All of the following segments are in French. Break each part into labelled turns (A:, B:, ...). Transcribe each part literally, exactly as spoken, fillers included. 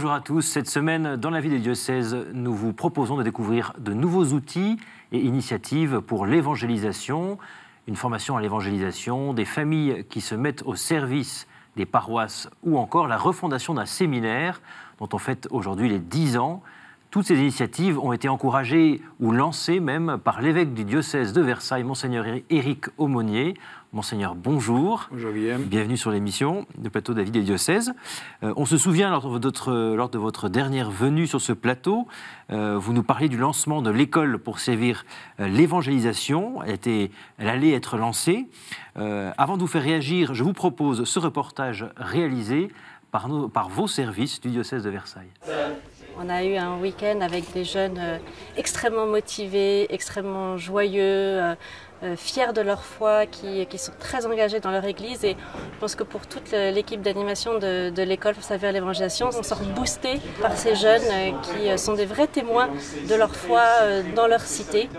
A: Bonjour à tous. Cette semaine, dans la vie des diocèses, nous vous proposons de découvrir de nouveaux outils et initiatives pour l'évangélisation, une formation à l'évangélisation, des familles qui se mettent au service des paroisses ou encore la refondation d'un séminaire dont on fête aujourd'hui les dix ans. Toutes ces initiatives ont été encouragées ou lancées même par l'évêque du diocèse de Versailles, Monseigneur Éric Aumônier. Monseigneur, bonjour.
B: Bonjour Guillaume.
A: Bienvenue sur l'émission de plateau de la vie des diocèses. Euh, on se souvient, lors de, votre, lors de votre dernière venue sur ce plateau, euh, vous nous parliez du lancement de l'école pour servir euh, l'évangélisation. Elle, était, elle allait être lancée. Euh, avant de vous faire réagir, je vous propose ce reportage réalisé par, nos, par vos services du diocèse de Versailles.
C: On a eu un week-end avec des jeunes euh, extrêmement motivés, extrêmement joyeux, euh, euh, fiers de leur foi, qui, qui sont très engagés dans leur église. Et je pense que pour toute l'équipe d'animation de, de l'école pour servir l'évangélisation, on sort boostés par ces jeunes euh, qui euh, sont des vrais témoins de leur foi euh, dans leur cité.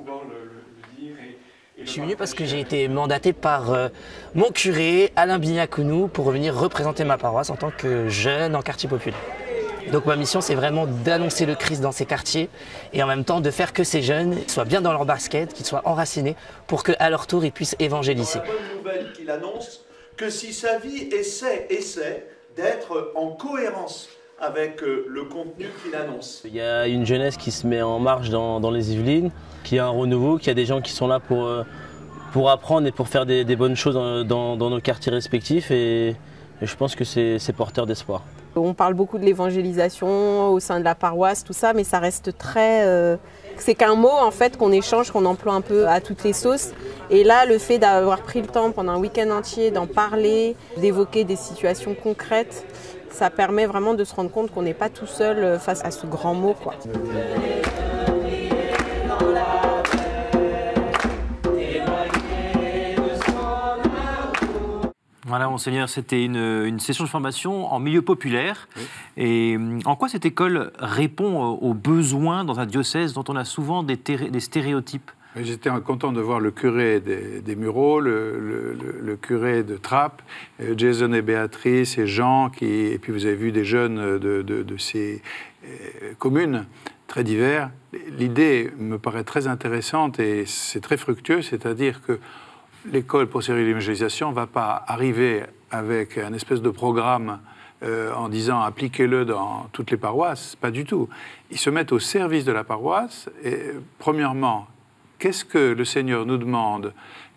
D: Je suis venu parce que j'ai été mandaté par euh, mon curé, Alain Bignacounou, pour venir représenter ma paroisse en tant que jeune en quartier populaire. Donc ma mission, c'est vraiment d'annoncer le Christ dans ces quartiers et en même temps de faire que ces jeunes soient bien dans leur basket, qu'ils soient enracinés pour qu'à leur tour, ils puissent évangéliser.
E: La bonne nouvelle qu'il annonce, que si sa vie essaie, essaie d'être en cohérence avec le contenu qu'il annonce.
F: Il y a une jeunesse qui se met en marche dans, dans les Yvelines, qui a un renouveau, qui a des gens qui sont là pour, pour apprendre et pour faire des, des bonnes choses dans, dans nos quartiers respectifs et, et je pense que c'est porteur d'espoir.
G: On parle beaucoup de l'évangélisation au sein de la paroisse, tout ça, mais ça reste très... Euh, c'est qu'un mot en fait qu'on échange, qu'on emploie un peu à toutes les sauces. Et là, le fait d'avoir pris le temps pendant un week-end entier d'en parler, d'évoquer des situations concrètes, ça permet vraiment de se rendre compte qu'on n'est pas tout seul face à ce grand mot, quoi.
A: Voilà, Monseigneur, c'était une, une session de formation en milieu populaire. Oui. Et en quoi cette école répond aux besoins dans un diocèse dont on a souvent des, des stéréotypes?
B: J'étais content de voir le curé des, des Mureaux, le, le, le curé de Trappes, Jason et Béatrice et Jean, qui, et puis vous avez vu des jeunes de, de, de ces euh, communes très divers. L'idée me paraît très intéressante et c'est très fructueux, c'est-à-dire que l'école pour servir l'évangélisation ne va pas arriver avec un espèce de programme euh, en disant appliquez-le dans toutes les paroisses, pas du tout. Ils se mettent au service de la paroisse et, premièrement, qu'est-ce que le Seigneur nous demande?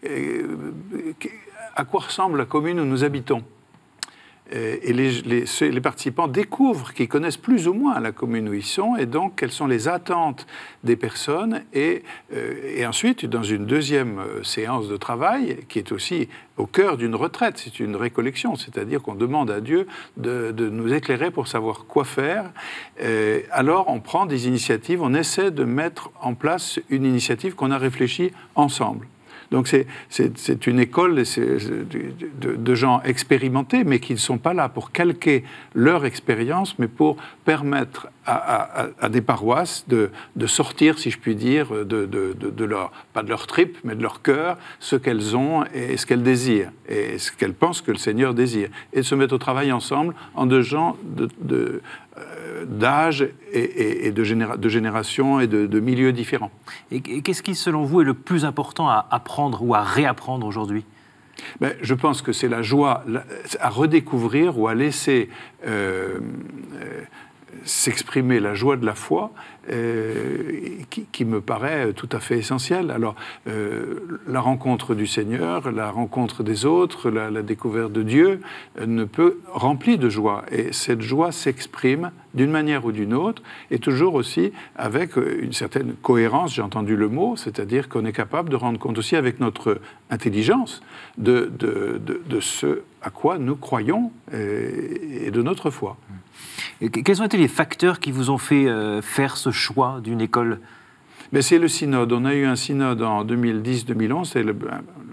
B: À quoi ressemble la commune où nous habitons? Et les, les, les participants découvrent qu'ils connaissent plus ou moins la commune où ils sont et donc quelles sont les attentes des personnes. Et, euh, et ensuite, dans une deuxième séance de travail, qui est aussi au cœur d'une retraite, c'est une récollection, c'est-à-dire qu'on demande à Dieu de, de nous éclairer pour savoir quoi faire. Euh, alors, on prend des initiatives, on essaie de mettre en place une initiative qu'on a réfléchie ensemble. Donc c'est une école de, de, de gens expérimentés, mais qui ne sont pas là pour calquer leur expérience, mais pour permettre à, à, à des paroisses de, de sortir, si je puis dire, de, de, de, de leur, pas de leur trip, mais de leur cœur, ce qu'elles ont et ce qu'elles désirent, et ce qu'elles pensent que le Seigneur désire, et de se mettre au travail ensemble en deux gens de... de d'âge et, et, et de, généra de génération et de, de milieux différents.
A: Et qu'est-ce qui, selon vous, est le plus important à apprendre ou à réapprendre aujourd'hui?
B: Ben, je pense que c'est la joie à redécouvrir ou à laisser euh, euh, s'exprimer la joie de la foi euh, qui, qui me paraît tout à fait essentielle. Alors, euh, la rencontre du Seigneur, la rencontre des autres, la, la découverte de Dieu euh, ne peut remplir de joie. Et cette joie s'exprime d'une manière ou d'une autre, et toujours aussi avec une certaine cohérence, j'ai entendu le mot, c'est-à-dire qu'on est capable de rendre compte aussi avec notre intelligence de, de, de, de ce à quoi nous croyons et, et de notre foi.
A: Et quels ont été les facteurs qui vous ont fait euh, faire ce choix d'une école?
B: C'est le synode. On a eu un synode en deux mille dix deux mille onze, c'est le,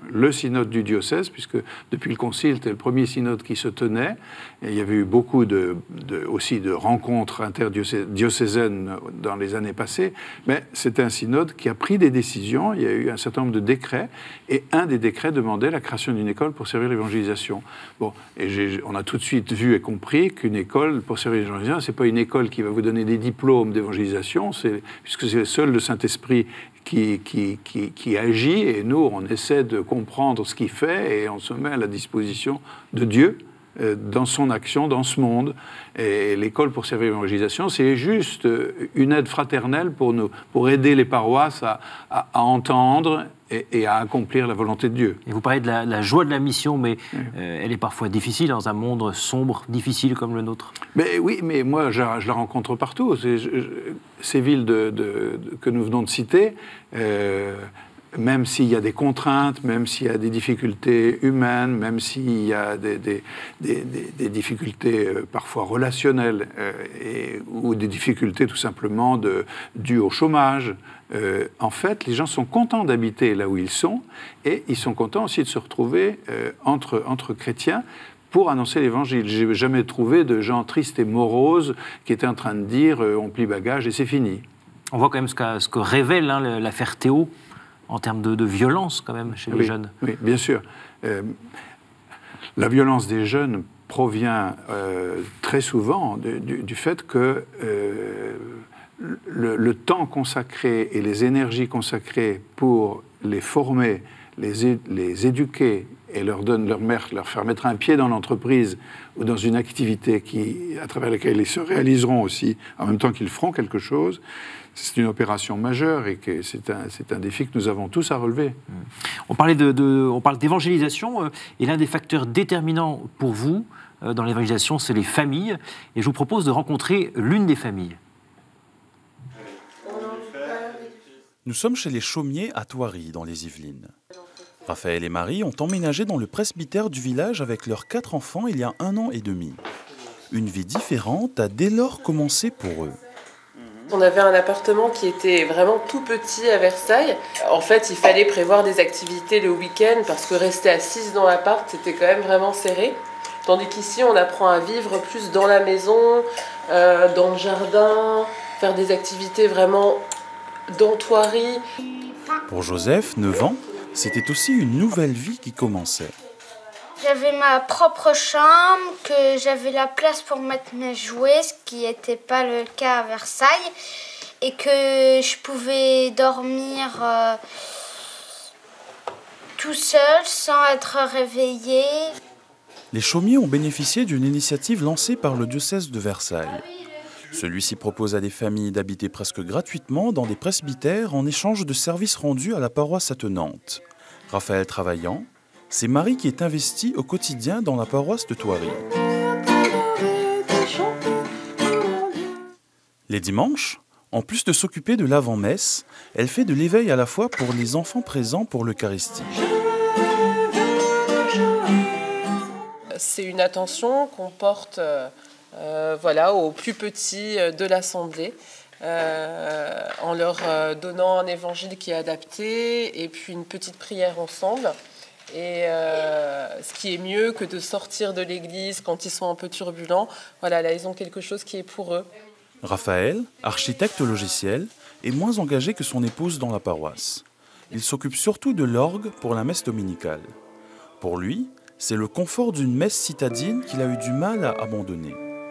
B: le synode du diocèse, puisque depuis le concile, c'était le premier synode qui se tenait. Et il y avait eu beaucoup de, de, aussi de rencontres interdiocésaines dans les années passées, mais c'était un synode qui a pris des décisions. Il y a eu un certain nombre de décrets, et un des décrets demandait la création d'une école pour servir l'évangélisation. Bon, et j'ai, on a tout de suite vu et compris qu'une école pour servir l'évangélisation, c'est pas une école qui va vous donner des diplômes d'évangélisation, c'est, puisque c'est seul le Saint-Esprit Qui, qui, qui, qui agit, et nous, on essaie de comprendre ce qu'il fait, et on se met à la disposition de Dieu euh, dans son action, dans ce monde. Et l'école pour servir l'évangélisation, c'est juste une aide fraternelle pour, nous, pour aider les paroisses à, à, à entendre et, et à accomplir la volonté de Dieu.
A: Et vous parlez de la, la joie de la mission, mais
B: oui.
A: euh, elle est parfois difficile dans un monde sombre, difficile comme le nôtre.
B: Mais oui, mais moi, je, je la rencontre partout. C'est, je, ces villes de, de, de, que nous venons de citer, euh, même s'il y a des contraintes, même s'il y a des difficultés humaines, même s'il y a des, des, des, des, des difficultés euh, parfois relationnelles, euh, et, ou des difficultés tout simplement de, dues au chômage, euh, en fait, les gens sont contents d'habiter là où ils sont, et ils sont contents aussi de se retrouver euh, entre, entre chrétiens, pour annoncer l'évangile. Je n'ai jamais trouvé de gens tristes et moroses qui étaient en train de dire euh, on plie bagage et c'est fini.
A: On voit quand même ce que, ce que révèle hein, l'affaire Théo en termes de, de violence quand même chez les
B: oui,
A: jeunes. Oui,
B: bien sûr. Euh, la violence des jeunes provient euh, très souvent de, du, du fait que euh, le, le temps consacré et les énergies consacrées pour les former, les, les éduquer, et leur, donne, leur, leur faire mettre un pied dans l'entreprise ou dans une activité qui, à travers laquelle ils se réaliseront aussi, en même temps qu'ils feront quelque chose, c'est une opération majeure et que c'est un, c'est un défi que nous avons tous à relever.
A: On parlait de, de, on parle d'évangélisation, euh, et l'un des facteurs déterminants pour vous euh, dans l'évangélisation, c'est les familles. Et je vous propose de rencontrer l'une des familles.
H: Nous sommes chez les Chaumiers à Thoiry, dans les Yvelines. Raphaël et Marie ont emménagé dans le presbytère du village avec leurs quatre enfants il y a un an et demi. Une vie différente a dès lors commencé pour eux.
I: On avait un appartement qui était vraiment tout petit à Versailles. En fait, il fallait prévoir des activités le week-end parce que rester assise dans l'appart, c'était quand même vraiment serré. Tandis qu'ici, on apprend à vivre plus dans la maison, euh, dans le jardin, faire des activités vraiment dans Thoiry.
H: Pour Joseph, neuf ans, c'était aussi une nouvelle vie qui commençait.
J: J'avais ma propre chambre, que j'avais la place pour mettre mes jouets, ce qui n'était pas le cas à Versailles, et que je pouvais dormir euh, tout seul sans être réveillée.
H: Les Chaumiers ont bénéficié d'une initiative lancée par le diocèse de Versailles. Celui-ci propose à des familles d'habiter presque gratuitement dans des presbytères en échange de services rendus à la paroisse attenante. Raphaël travaillant, c'est Marie qui est investie au quotidien dans la paroisse de Thoiry. Les dimanches, en plus de s'occuper de l'avant-messe, elle fait de l'éveil à la fois pour les enfants présents pour l'Eucharistie.
I: C'est une attention qu'on porte euh, voilà, aux plus petits de l'Assemblée, euh, en leur donnant un évangile qui est adapté et puis une petite prière ensemble. Et euh, ce qui est mieux que de sortir de l'église quand ils sont un peu turbulents, voilà, là ils ont quelque chose qui est pour eux.
H: Raphaël, architecte logiciel, est moins engagé que son épouse dans la paroisse. Il s'occupe surtout de l'orgue pour la messe dominicale. Pour lui, c'est le confort d'une messe citadine qu'il a eu du mal à abandonner.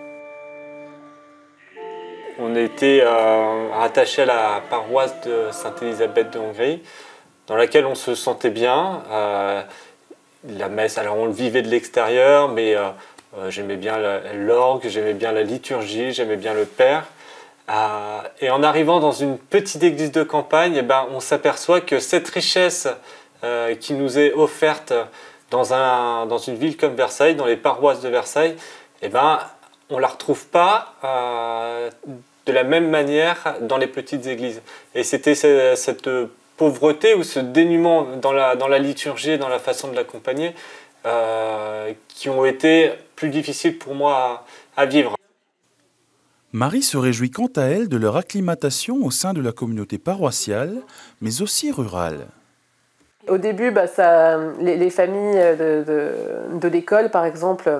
K: On était euh, rattaché à la paroisse de Sainte-Élisabeth de Hongrie, dans laquelle on se sentait bien. Euh, la messe, alors on le vivait de l'extérieur, mais euh, euh, j'aimais bien l'orgue, j'aimais bien la liturgie, j'aimais bien le Père. Euh, et en arrivant dans une petite église de campagne, eh ben, on s'aperçoit que cette richesse euh, qui nous est offerte dans, un, dans une ville comme Versailles, dans les paroisses de Versailles, eh ben, on ne la retrouve pas euh, de la même manière dans les petites églises. Et c'était cette, cette pauvreté ou ce dénuement dans la, dans la liturgie, dans la façon de l'accompagner, euh, qui ont été plus difficiles pour moi à, à vivre.
H: Marie se réjouit quant à elle de leur acclimatation au sein de la communauté paroissiale, mais aussi rurale.
I: Au début, bah, ça, les, les familles de, de, de l'école, par exemple,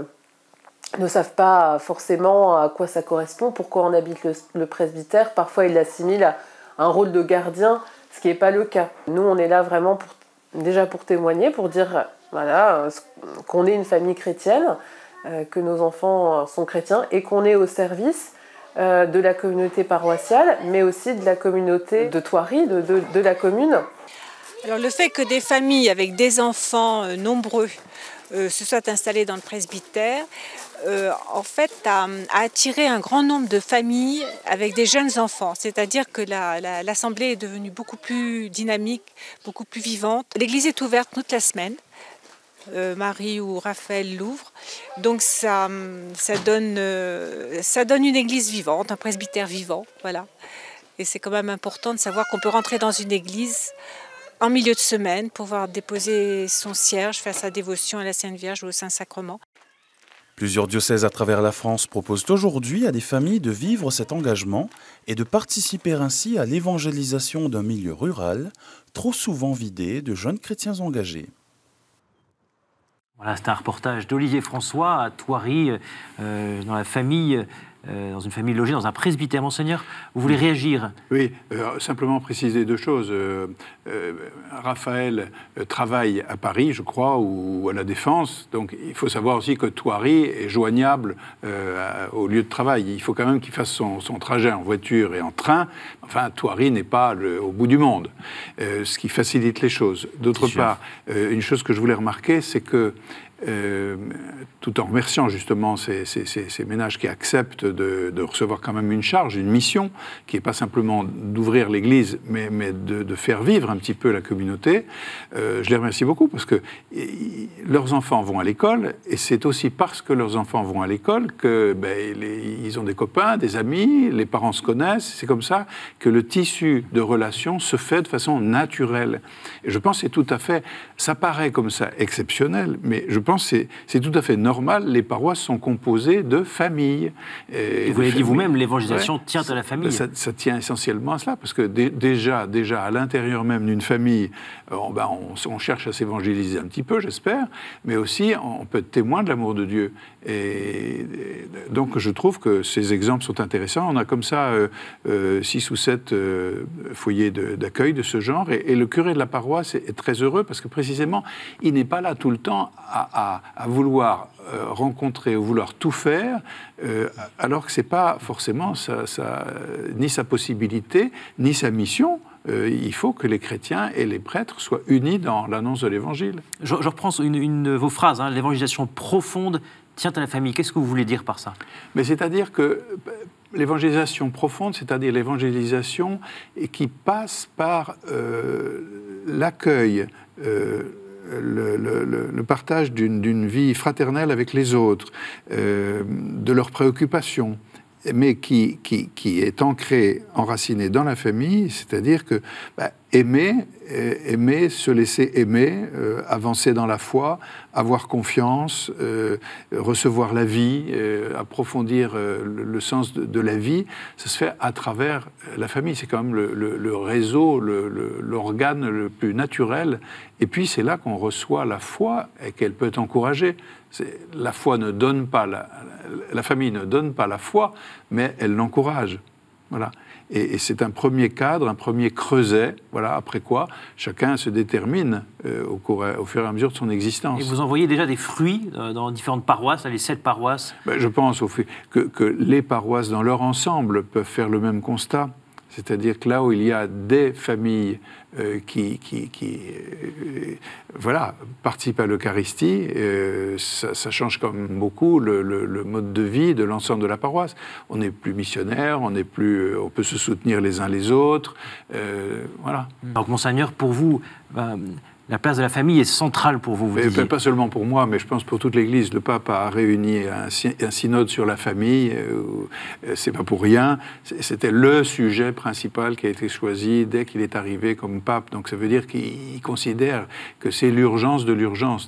I: ne savent pas forcément à quoi ça correspond, pourquoi on habite le, le presbytère. Parfois, ils l'assimilent à un rôle de gardien, ce qui n'est pas le cas. Nous, on est là vraiment pour, déjà pour témoigner, pour dire voilà, qu'on est une famille chrétienne, euh, que nos enfants sont chrétiens et qu'on est au service euh, de la communauté paroissiale, mais aussi de la communauté de Thoiry, de, de, de la commune.
L: Alors, le fait que des familles avec des enfants euh, nombreux euh, se soient installées dans le presbytère, Euh, en fait, a, a attiré un grand nombre de familles avec des jeunes enfants. C'est-à-dire que la, la, l'Assemblée est devenue beaucoup plus dynamique, beaucoup plus vivante. L'église est ouverte toute la semaine. Euh, Marie ou Raphaël l'ouvrent. Donc ça, ça, donne, euh, ça donne une église vivante, un presbytère vivant. Voilà. Et c'est quand même important de savoir qu'on peut rentrer dans une église en milieu de semaine, pouvoir déposer son cierge, faire sa dévotion à la Sainte Vierge ou au Saint-Sacrement.
H: Plusieurs diocèses à travers la France proposent aujourd'hui à des familles de vivre cet engagement et de participer ainsi à l'évangélisation d'un milieu rural, trop souvent vidé de jeunes chrétiens engagés.
A: Voilà, c'est un reportage d'Olivier François à Thoiry, euh, dans la famille, euh, dans une famille logée dans un presbytère. Monseigneur, vous voulez réagir?
B: Oui, euh, simplement préciser deux choses. Euh, euh, Raphaël euh, travaille à Paris, je crois, ou à la Défense. Donc il faut savoir aussi que Thoiry est joignable euh, au lieu de travail. Il faut quand même qu'il fasse son, son trajet en voiture et en train. Enfin, Thoiry n'est pas le, au bout du monde, euh, ce qui facilite les choses. D'autre part, euh, une chose que je voulais remarquer, c'est que Euh, tout en remerciant justement ces, ces, ces, ces ménages qui acceptent de, de recevoir quand même une charge, une mission, qui n'est pas simplement d'ouvrir l'église, mais, mais de, de faire vivre un petit peu la communauté, euh, je les remercie beaucoup parce que y, leurs enfants vont à l'école, et c'est aussi parce que leurs enfants vont à l'école que ben, les, ils ont des copains, des amis, les parents se connaissent, c'est comme ça que le tissu de relations se fait de façon naturelle. Et je pense que c'est tout à fait, ça paraît comme ça exceptionnel, mais je pense que c'est tout à fait normal. Les paroisses sont composées de familles.
A: Et vous l'avez dit vous-même, l'évangélisation ouais, tient à la famille.
B: Ça, ça tient essentiellement à cela, parce que d- déjà, déjà, à l'intérieur même d'une famille, on, ben, on, on cherche à s'évangéliser un petit peu, j'espère, mais aussi on peut être témoin de l'amour de Dieu. Et, et donc je trouve que ces exemples sont intéressants. On a comme ça euh, euh, six ou sept euh, foyers de, d'accueil de ce genre, et, et le curé de la paroisse est, est très heureux, parce que précisément, il n'est pas là tout le temps à À, à vouloir euh, rencontrer, ou vouloir tout faire, euh, alors que ce n'est pas forcément sa, sa, ni sa possibilité, ni sa mission. Euh, il faut que les chrétiens et les prêtres soient unis dans l'annonce de l'Évangile.
A: Je, je reprends une, une de vos phrases, hein, l'évangélisation profonde tient à la famille. Qu'est-ce que vous voulez dire par ça?
B: Mais c'est-à-dire que l'évangélisation profonde, c'est-à-dire l'évangélisation qui passe par euh, l'accueil, euh, Le, le, le partage d'une, d'une vie fraternelle avec les autres, euh, de leurs préoccupations, mais qui, qui, qui est ancrée, enracinée dans la famille, c'est-à-dire que bah, aimer, euh, aimer, se laisser aimer, euh, avancer dans la foi, avoir confiance, euh, recevoir la vie, euh, approfondir euh, le, le sens de, de la vie, ça se fait à travers la famille. C'est quand même le, le, le réseau, le, le, l'organe le plus naturel. Et puis c'est là qu'on reçoit la foi et qu'elle peut être encouragée. C'est, la foi ne donne pas, la, la famille ne donne pas la foi, mais elle l'encourage. Voilà. Et, et c'est un premier cadre, un premier creuset, voilà, après quoi chacun se détermine euh, au, cours, au fur et à mesure de son existence.
A: Et vous en voyez déjà des fruits euh, dans différentes paroisses, les sept paroisses?
B: Ben, je pense au fait que, que les paroisses dans leur ensemble peuvent faire le même constat. C'est-à-dire que là où il y a des familles euh, qui, qui, qui euh, voilà, participent à l'Eucharistie, euh, ça, ça change quand même beaucoup le, le, le mode de vie de l'ensemble de la paroisse. On n'est plus missionnaire, on, n'est plus, on peut se soutenir les uns les autres. Euh, voilà.
A: Donc, Monseigneur, pour vous, ben, la place de la famille est centrale pour vous, vous
B: et
A: disiez.
B: Pas seulement pour moi, mais je pense pour toute l'Église. Le pape a réuni un, un synode sur la famille, euh, c'est pas pour rien. C'était le sujet principal qui a été choisi dès qu'il est arrivé comme pape. Donc ça veut dire qu'il considère que c'est l'urgence de l'urgence,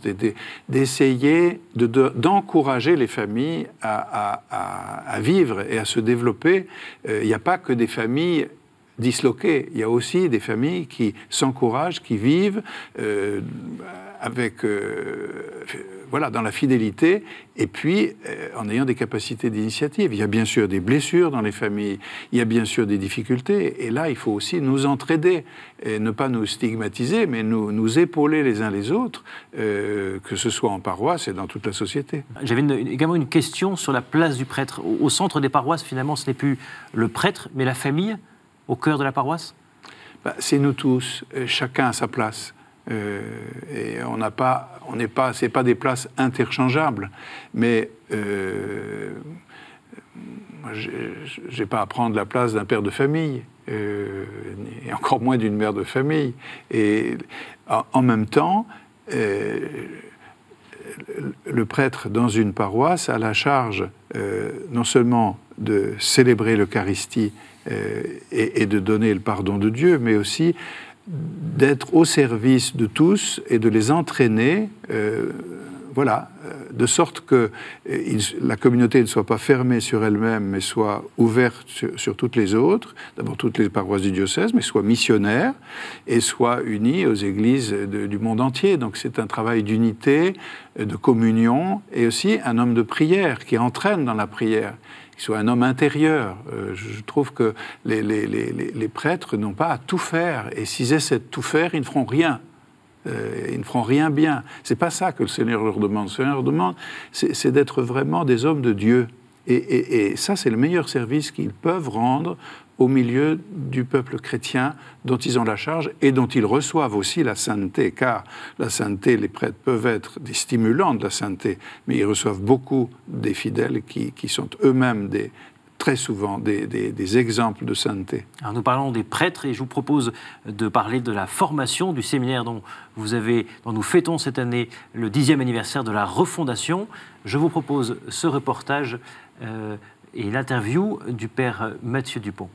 B: d'essayer de, de, d'encourager les familles à, à, à, à vivre et à se développer. Il n'y a pas que des familles disloquées. Il y a aussi des familles qui s'encouragent, qui vivent euh, avec, euh, voilà, dans la fidélité, et puis euh, en ayant des capacités d'initiative. Il y a bien sûr des blessures dans les familles, il y a bien sûr des difficultés, et là, il faut aussi nous entraider, et ne pas nous stigmatiser, mais nous, nous épauler les uns les autres, euh, que ce soit en paroisse et dans toute la société.
A: J'avais une, également une question sur la place du prêtre. Au, au centre des paroisses, finalement, ce n'est plus le prêtre, mais la famille, au cœur de la paroisse?
B: Bah, c'est nous tous, chacun à sa place. Euh, et on n'a pas, on n'est pas, c'est pas des places interchangeables, mais euh, moi, j'ai pas à prendre la place d'un père de famille, euh, et encore moins d'une mère de famille. Et en, en même temps, euh, le prêtre dans une paroisse a la charge euh, non seulement de célébrer l'Eucharistie euh, et, et de donner le pardon de Dieu, mais aussi d'être au service de tous et de les entraîner, euh, voilà, de sorte que euh, la communauté ne soit pas fermée sur elle-même, mais soit ouverte sur, sur toutes les autres, d'abord toutes les paroisses du diocèse, mais soit missionnaire et soit unie aux églises de, du monde entier. Donc c'est un travail d'unité, de communion, et aussi un homme de prière qui entraîne dans la prière, qu'il soit un homme intérieur. Euh, je trouve que les, les, les, les prêtres n'ont pas à tout faire, et s'ils essaient de tout faire, ils ne feront rien. Euh, ils ne feront rien bien. C'est pas ça que le Seigneur leur demande. Le Seigneur leur demande, c'est, c'est d'être vraiment des hommes de Dieu. Et, et, et ça, c'est le meilleur service qu'ils peuvent rendre au milieu du peuple chrétien dont ils ont la charge et dont ils reçoivent aussi la sainteté, car la sainteté, les prêtres peuvent être des stimulants de la sainteté, mais ils reçoivent beaucoup des fidèles qui, qui sont eux-mêmes des, très souvent des, des, des exemples de sainteté.
A: Alors nous parlons des prêtres et je vous propose de parler de la formation du séminaire dont, vous avez, dont nous fêtons cette année le dixième anniversaire de la refondation. Je vous propose ce reportage euh, et l'interview du père Mathieu Dupont.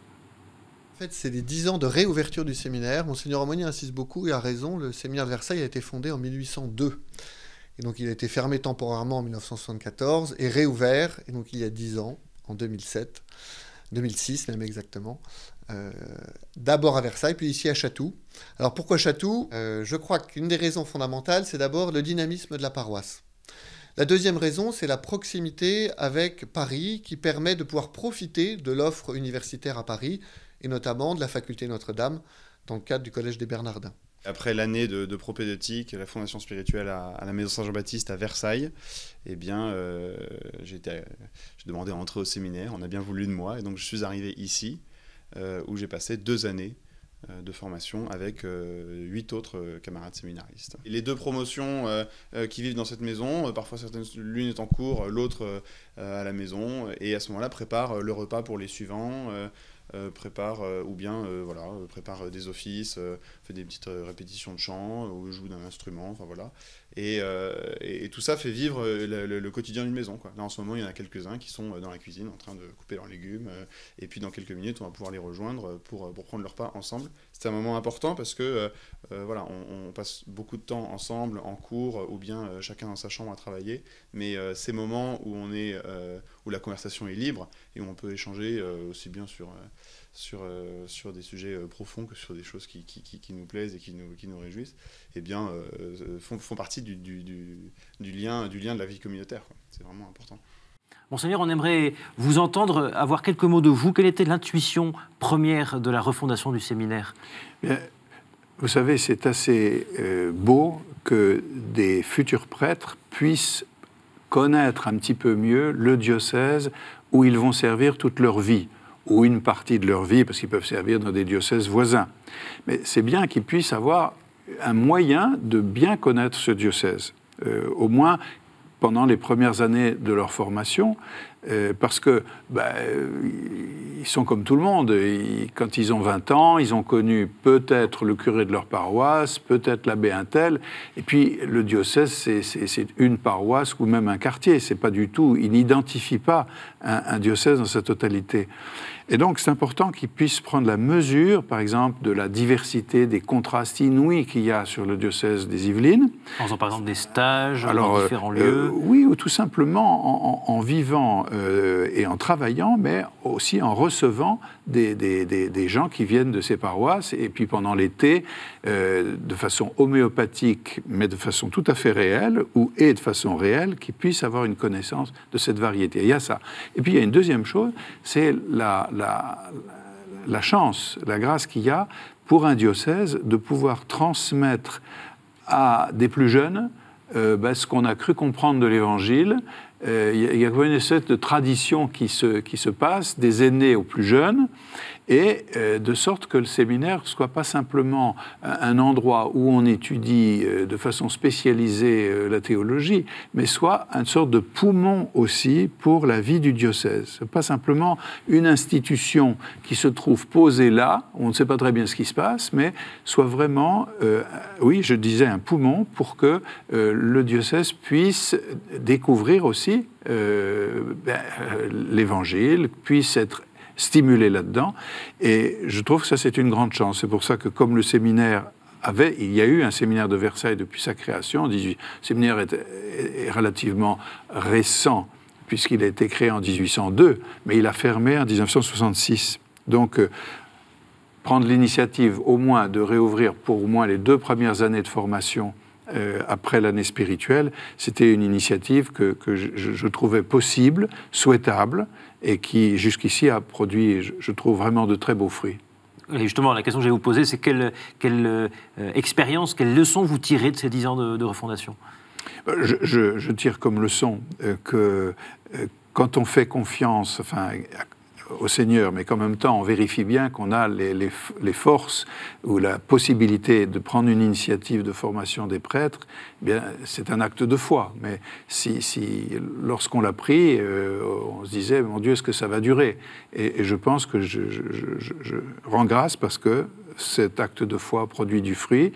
M: En fait, c'est les dix ans de réouverture du séminaire. Monseigneur Aumônier insiste beaucoup et a raison. Le séminaire de Versailles a été fondé en mille huit cent deux. Et donc il a été fermé temporairement en mille neuf cent soixante-quatorze et réouvert, et donc il y a dix ans, en deux mille sept, deux mille six même exactement, euh, d'abord à Versailles, puis ici à Chatou. Alors pourquoi Chatou ? euh, Je crois qu'une des raisons fondamentales, c'est d'abord le dynamisme de la paroisse. La deuxième raison, c'est la proximité avec Paris qui permet de pouvoir profiter de l'offre universitaire à Paris, et notamment de la faculté Notre-Dame, dans le cadre du Collège des Bernardins.
N: Après l'année de, de propédeutique, la fondation spirituelle à, à la Maison Saint-Jean-Baptiste à Versailles, eh bien, euh, j'ai, été, j'ai demandé à entrer au séminaire, on a bien voulu de moi, et donc je suis arrivé ici, euh, où j'ai passé deux années euh, de formation avec euh, huit autres euh, camarades séminaristes. Et les deux promotions euh, euh, qui vivent dans cette maison, euh, parfois certaines, l'une est en cours, l'autre euh, à la maison, et à ce moment-là préparent le repas pour les suivants, euh, Euh, prépare euh, ou bien euh, voilà euh, prépare euh, des offices, euh, fait des petites euh, répétitions de chant ou joue d'un instrument, enfin voilà, et, euh, et, et tout ça fait vivre euh, le, le, le quotidien d'une maison, quoi. Là en ce moment il y en a quelques-uns qui sont euh, dans la cuisine en train de couper leurs légumes, euh, et puis dans quelques minutes on va pouvoir les rejoindre pour, pour prendre leur repas ensemble. C'est un moment important parce que euh, euh, voilà, on, on passe beaucoup de temps ensemble en cours ou bien euh, chacun dans sa chambre à travailler, mais euh, ces moments où on est euh, où la conversation est libre et où on peut échanger euh, aussi bien sur euh, sur, euh, sur des sujets euh, profonds que sur des choses qui, qui, qui, qui nous plaisent et qui nous, qui nous réjouissent, eh bien, euh, font, font partie du, du, du, du, lien, du lien de la vie communautaire, quoi. C'est vraiment important.
A: Monseigneur, on aimerait vous entendre, avoir quelques mots de vous. Quelle était l'intuition première de la refondation du séminaire ?
B: Bien, vous savez, c'est assez euh, beau que des futurs prêtres puissent connaître un petit peu mieux le diocèse où ils vont servir toute leur vie, ou une partie de leur vie, parce qu'ils peuvent servir dans des diocèses voisins. Mais c'est bien qu'ils puissent avoir un moyen de bien connaître ce diocèse, euh, au moins pendant les premières années de leur formation, euh, parce que bah, ils sont comme tout le monde. Ils, quand ils ont vingt ans, ils ont connu peut-être le curé de leur paroisse, peut-être l'abbé un tel, et puis le diocèse, c'est, c'est, c'est une paroisse ou même un quartier. C'est pas du tout, ils n'identifient pas un, un diocèse dans sa totalité. Et donc, c'est important qu'ils puissent prendre la mesure, par exemple, de la diversité, des contrastes inouïs qu'il y a sur le diocèse des Yvelines.
A: En faisant, par exemple, des stages
B: Alors,
A: dans différents
B: euh,
A: lieux.
B: Euh, oui, ou tout simplement en, en, en vivant euh, et en travaillant, mais aussi en recevant des, des, des, des gens qui viennent de ces paroisses, et puis pendant l'été, euh, de façon homéopathique, mais de façon tout à fait réelle, ou et de façon réelle, qui puissent avoir une connaissance de cette variété. Il y a ça. Et puis il y a une deuxième chose, c'est la, la, la chance, la grâce qu'il y a pour un diocèse de pouvoir transmettre à des plus jeunes euh, ben, ce qu'on a cru comprendre de l'Évangile. Euh, il y a une espèce de tradition qui se, qui se passe, des aînés aux plus jeunes, et euh, de sorte que le séminaire ne soit pas simplement un, un endroit où on étudie euh, de façon spécialisée euh, la théologie, mais soit une sorte de poumon aussi pour la vie du diocèse. Ce n'est pas simplement une institution qui se trouve posée là, où on ne sait pas très bien ce qui se passe, mais soit vraiment, euh, oui, je disais, un poumon pour que euh, le diocèse puisse découvrir aussi Euh, ben, euh, l'Évangile, puisse être stimulé là-dedans. Et je trouve que ça, c'est une grande chance. C'est pour ça que, comme le séminaire avait, il y a eu un séminaire de Versailles depuis sa création. Le séminaire est, est relativement récent, puisqu'il a été créé en dix-huit cent deux, mais il a fermé en dix-neuf cent soixante-six. Donc, euh, prendre l'initiative, au moins, de réouvrir pour au moins les deux premières années de formation Euh, après l'année spirituelle, c'était une initiative que, que je, je trouvais possible, souhaitable, et qui, jusqu'ici, a produit, je, je trouve, vraiment de très beaux fruits.
A: Et justement, la question que je vais vous poser, c'est quelle, quelle euh, expérience, quelle leçon vous tirez de ces dix ans de, de refondation ?
B: je, je, je tire comme leçon euh, que euh, quand on fait confiance, enfin, au Seigneur, mais qu'en même temps, on vérifie bien qu'on a les, les, les forces ou la possibilité de prendre une initiative de formation des prêtres, eh bien, c'est un acte de foi. Mais si, si lorsqu'on l'a pris, euh, on se disait, mon Dieu, est-ce que ça va durer ? Et, et je pense que je, je, je, je rends grâce parce que cet acte de foi produit du fruit,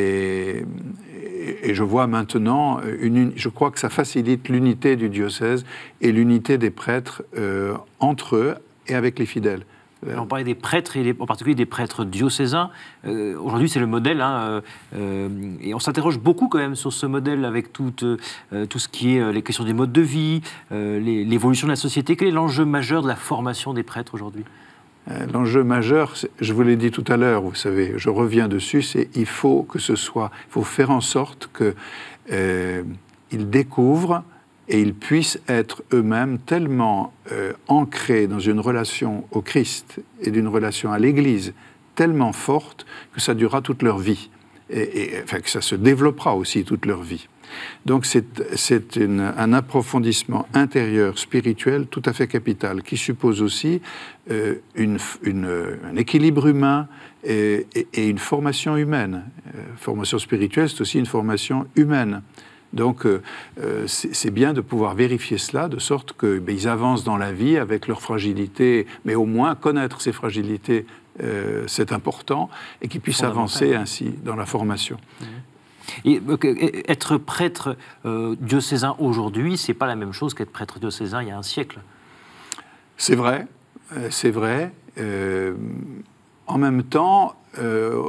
B: et, et, et je vois maintenant, une, je crois que ça facilite l'unité du diocèse et l'unité des prêtres euh, entre eux et avec les fidèles.
A: On parlait des prêtres, et en particulier des prêtres diocésains. Euh, Aujourd'hui, c'est le modèle, hein, euh, et on s'interroge beaucoup quand même sur ce modèle avec tout, euh, tout ce qui est euh, les questions des modes de vie, euh, l'évolution de la société. Quel est l'enjeu majeur de la formation des prêtres aujourd'hui ?
B: euh, L'enjeu majeur, je vous l'ai dit tout à l'heure, vous savez, je reviens dessus, c'est il faut que ce soit, il faut faire en sorte qu'ils euh, découvrent et ils puissent être eux-mêmes tellement euh, ancrés dans une relation au Christ et d'une relation à l'Église tellement forte que ça durera toute leur vie, et, et enfin, que ça se développera aussi toute leur vie. Donc c'est un approfondissement intérieur, spirituel, tout à fait capital, qui suppose aussi euh, une, une, un équilibre humain et, et, et une formation humaine. Euh, formation spirituelle, c'est aussi une formation humaine. Donc, euh, c'est bien de pouvoir vérifier cela, de sorte qu'ils ben, avancent dans la vie avec leurs fragilités, mais au moins connaître ces fragilités, euh, c'est important, et qu'ils puissent avancer ainsi dans la formation.
A: Et, euh, être prêtre euh, diocésain aujourd'hui, c'est pas la même chose qu'être prêtre diocésain il y a un siècle.
B: C'est vrai, euh, c'est vrai. Euh, en même temps, euh,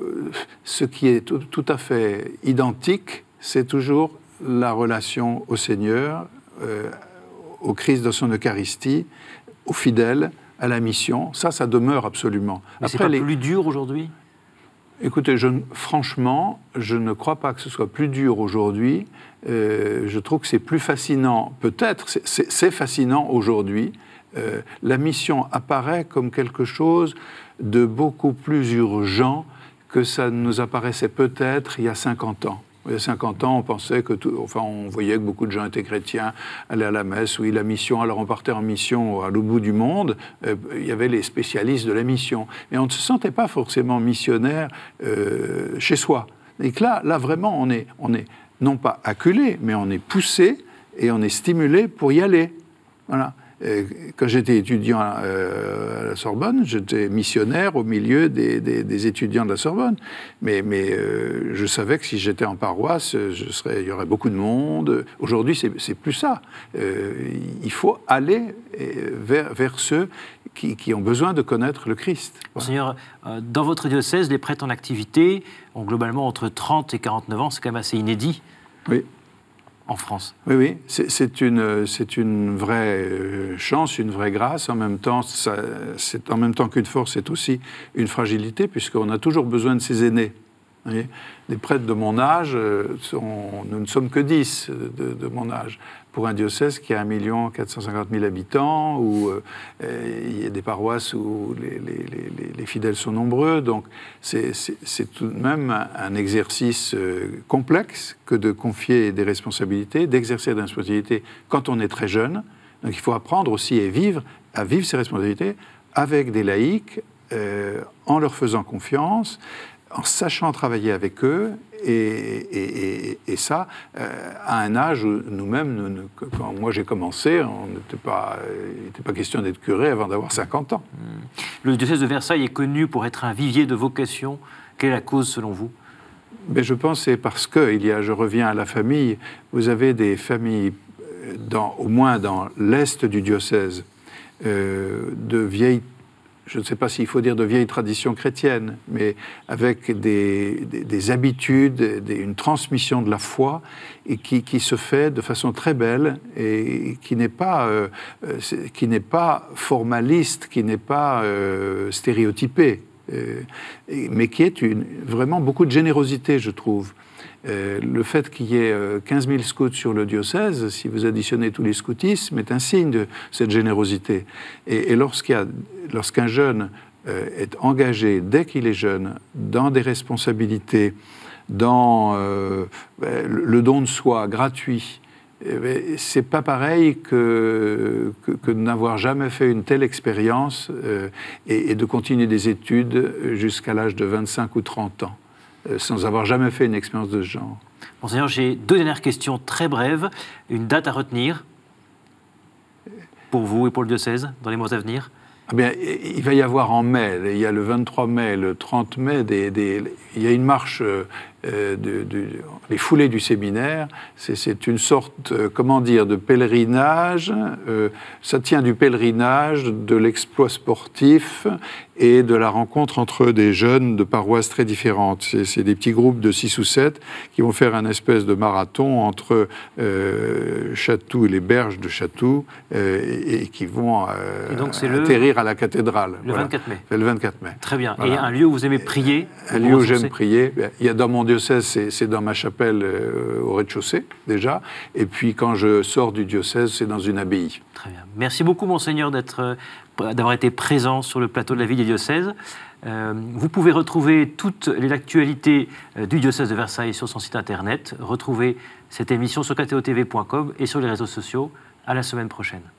B: ce qui est tout, tout à fait identique, c'est toujours la relation au Seigneur, euh, au Christ dans son Eucharistie, aux fidèles, à la mission. Ça, ça demeure absolument.
A: Mais c'est pas les... plus dur aujourd'hui ?
B: Écoutez, je, franchement, je ne crois pas que ce soit plus dur aujourd'hui. Euh, je trouve que c'est plus fascinant, peut-être, c'est fascinant aujourd'hui. Euh, la mission apparaît comme quelque chose de beaucoup plus urgent que ça nous apparaissait peut-être il y a cinquante ans. Il y a cinquante ans, on pensait que, tout, enfin, on voyait que beaucoup de gens étaient chrétiens, allaient à la messe, oui, la mission, alors on partait en mission à l'autre bout du monde, euh, il y avait les spécialistes de la mission. Mais on ne se sentait pas forcément missionnaire euh, chez soi. Et que là, là, vraiment, on est, on est non pas acculé, mais on est poussé et on est stimulé pour y aller. Voilà. Quand j'étais étudiant à la Sorbonne, j'étais missionnaire au milieu des, des, des étudiants de la Sorbonne. Mais, mais euh, je savais que si j'étais en paroisse, je serais, il y aurait beaucoup de monde. Aujourd'hui, c'est plus ça. Euh, il faut aller vers, vers ceux qui, qui ont besoin de connaître le Christ.
A: Monseigneur, euh, dans votre diocèse, les prêtres en activité ont globalement entre trente et quarante-neuf ans. C'est quand même assez inédit.
B: Oui.
A: en France.
B: Oui, oui, c'est une, une vraie chance, une vraie grâce. En même temps, ça, en même temps qu'une force, c'est aussi une fragilité, puisqu'on a toujours besoin de ses aînés. Vous voyez, des prêtres de mon âge, sont, nous ne sommes que dix de, de mon âge. Pour un diocèse qui a un million quatre cent cinquante mille habitants, où euh, il y a des paroisses où les, les, les, les fidèles sont nombreux. Donc c'est tout de même un, un exercice euh, complexe que de confier des responsabilités, d'exercer des responsabilités quand on est très jeune. Donc il faut apprendre aussi à vivre, à vivre ces responsabilités avec des laïcs, euh, en leur faisant confiance, en sachant travailler avec eux, et, et, et, et ça, euh, à un âge où nous-mêmes, nous, nous, quand moi j'ai commencé, on n'était pas, il n'était pas question d'être curé avant d'avoir cinquante ans.
A: Le diocèse de Versailles est connu pour être un vivier de vocation. Quelle est la cause selon vous?
B: Mais je pense que c'est parce que, il y a, je reviens à la famille, vous avez des familles, dans, au moins dans l'est du diocèse, euh, de vieilles, je ne sais pas s'il faut dire de vieilles traditions chrétiennes, mais avec des, des, des habitudes, des, une transmission de la foi, et qui, qui se fait de façon très belle, et qui n'est pas, euh, qui n'est pas formaliste, qui n'est pas euh, stéréotypée, euh, mais qui est une, vraiment beaucoup de générosité, je trouve. Euh, le fait qu'il y ait euh, quinze mille scouts sur le diocèse, si vous additionnez tous les scoutismes, est un signe de cette générosité. Et, et lorsqu'il y a, lorsqu'un jeune euh, est engagé, dès qu'il est jeune, dans des responsabilités, dans euh, le, le don de soi gratuit, eh c'est pas pareil que, que, que de n'avoir jamais fait une telle expérience euh, et, et de continuer des études jusqu'à l'âge de vingt-cinq ou trente ans. Sans avoir jamais fait une expérience de ce genre.
A: Monseigneur, j'ai deux dernières questions très brèves. Une date à retenir pour vous et pour le diocèse dans les mois à venir?
B: Ah bien, il va y avoir en mai, il y a le vingt-trois mai, le trente mai, des, des, il y a une marche, euh, de, de, les foulées du séminaire. C'est une sorte, euh, comment dire, de pèlerinage. Euh, ça tient du pèlerinage, de l'exploit sportif et de la rencontre entre des jeunes de paroisses très différentes. C'est des petits groupes de six ou sept qui vont faire un espèce de marathon entre euh, Chatou et les berges de Chatou euh, et, et qui vont euh, et donc atterrir le... à la cathédrale.
A: Le voilà. vingt-quatre mai.
B: Le vingt-quatre mai.
A: Très bien. Voilà. Et un lieu où vous aimez prier?
B: Un lieu où j'aime prier. Il y a dans mon diocèse, c'est dans ma chapelle euh, au rez-de-chaussée déjà. Et puis quand je sors du diocèse, c'est dans une abbaye.
A: Très bien. Merci beaucoup, Monseigneur, d'être... d'avoir été présent sur le plateau de la vie des diocèses. Euh, vous pouvez retrouver toute l'actualité du diocèse de Versailles sur son site internet. Retrouvez cette émission sur k t o t v point com et sur les réseaux sociaux. À la semaine prochaine.